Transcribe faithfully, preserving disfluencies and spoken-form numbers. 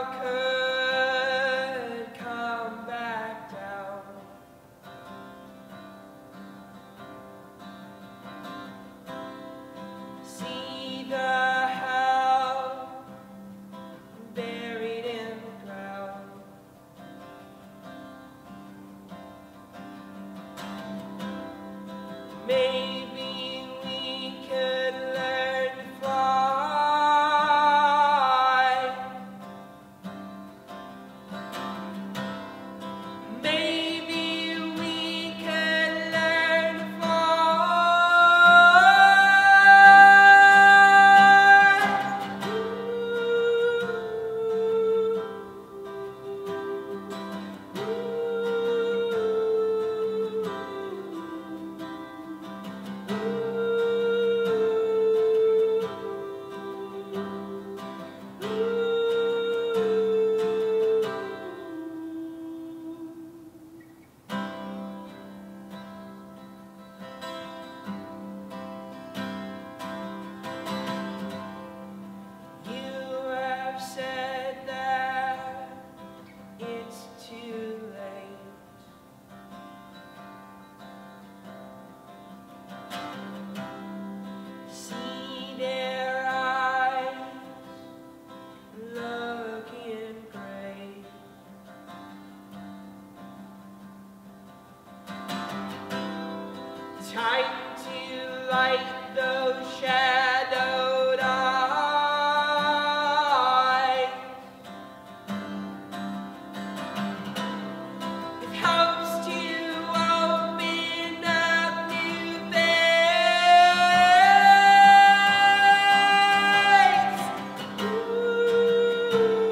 could come back down. See the hell buried in the ground. Maybe we could learn to fly. Maybe we could learn to said that it's too late. See their eyes looking gray. Time to light those shadowed eyes. It helps to open up new things. Ooh.